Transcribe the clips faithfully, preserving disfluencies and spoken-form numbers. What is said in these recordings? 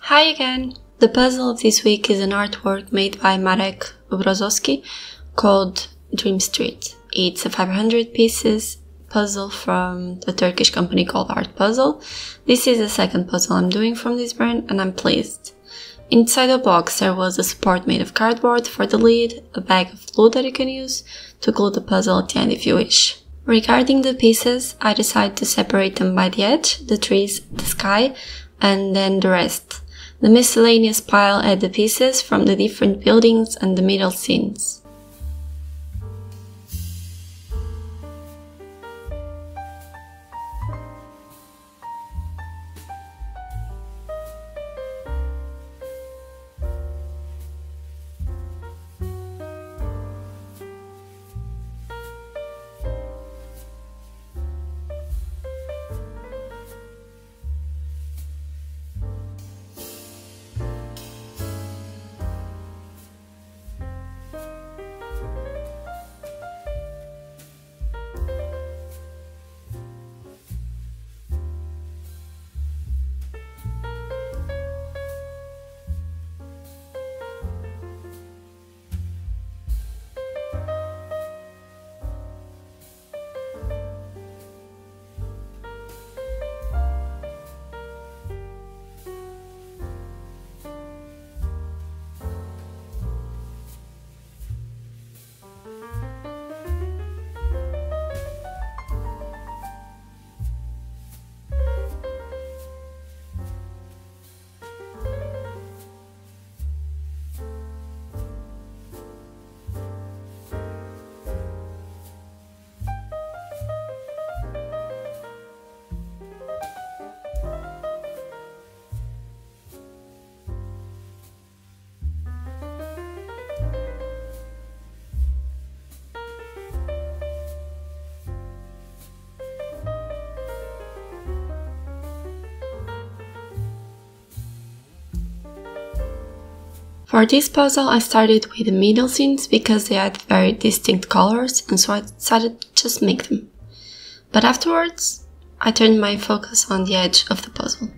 Hi again! The puzzle of this week is an artwork made by Marek Brzozowski called Dream Street. It's a five hundred pieces puzzle from the Turkish company called Art Puzzle. This is the second puzzle I'm doing from this brand and I'm pleased. Inside the box there was a support made of cardboard for the lid, a bag of glue that you can use to glue the puzzle at the end if you wish. Regarding the pieces, I decided to separate them by the edge, the trees, the sky, and then the rest. The miscellaneous pile had the pieces from the different buildings and the middle scenes. For this puzzle I started with the middle scenes because they had very distinct colors and so I decided to just make them. But afterwards I turned my focus on the edge of the puzzle.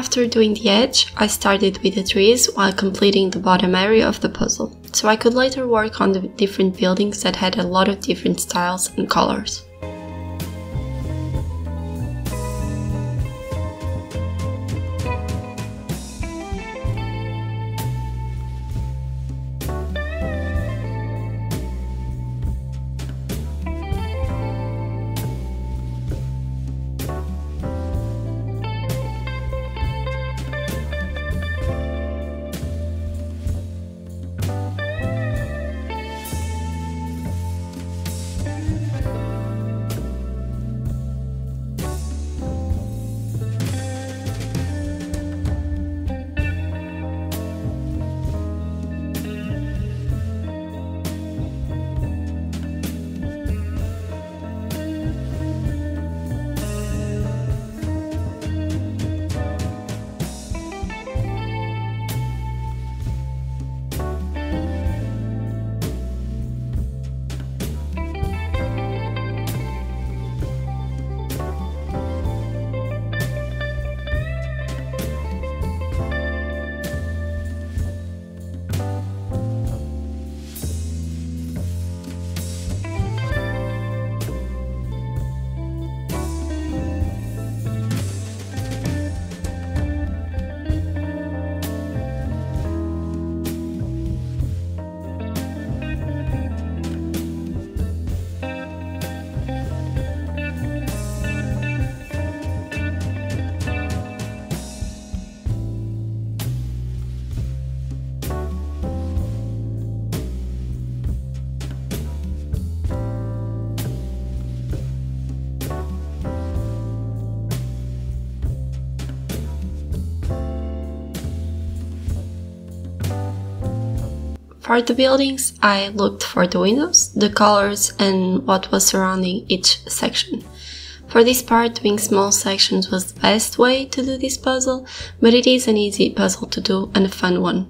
after doing the edge, I started with the trees while completing the bottom area of the puzzle, so I could later work on the different buildings that had a lot of different styles and colors. For the buildings, I looked for the windows, the colors, and what was surrounding each section. For this part, doing small sections was the best way to do this puzzle, but it is an easy puzzle to do and a fun one.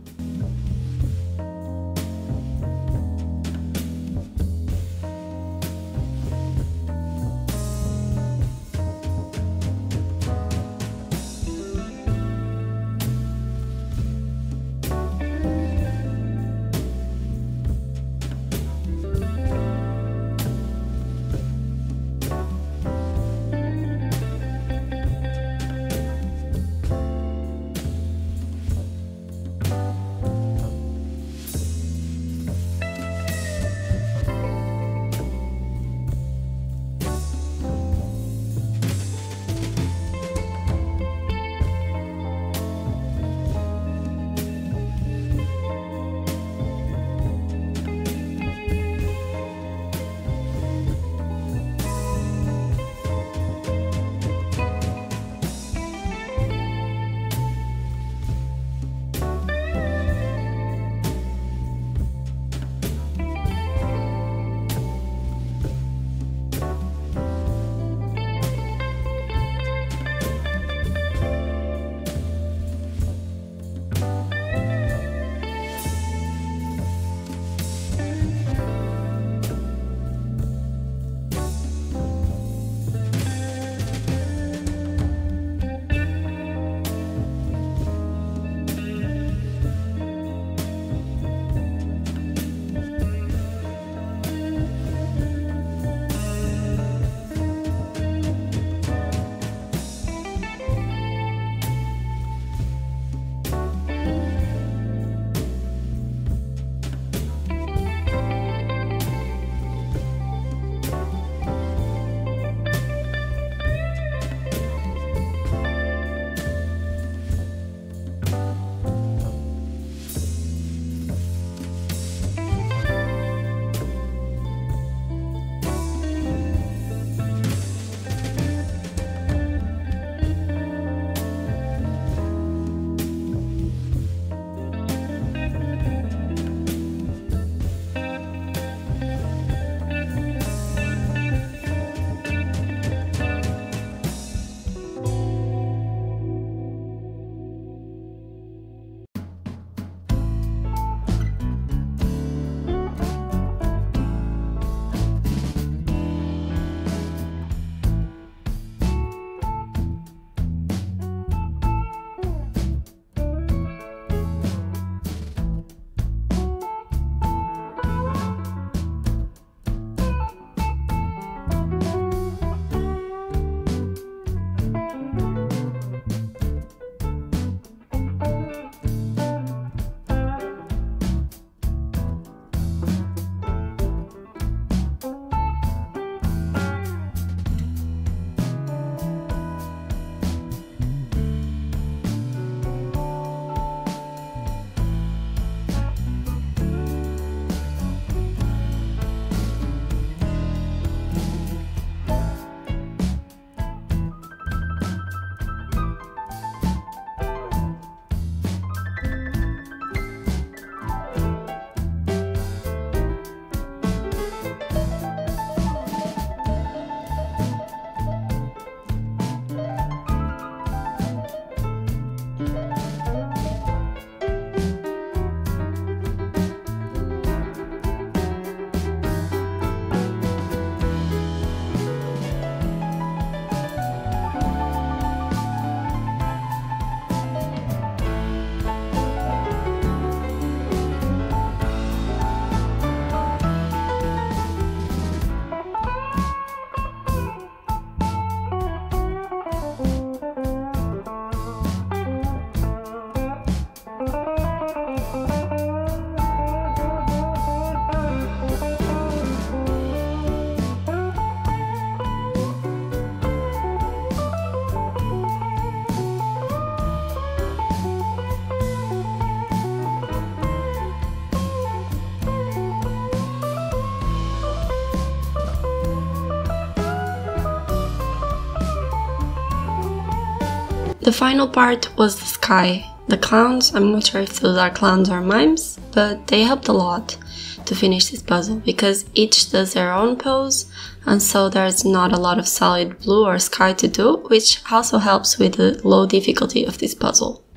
The final part was the sky. The clowns, I'm not sure if those are clowns or mimes, but they helped a lot to finish this puzzle because each does their own pose, and so there's not a lot of solid blue or sky to do, which also helps with the low difficulty of this puzzle.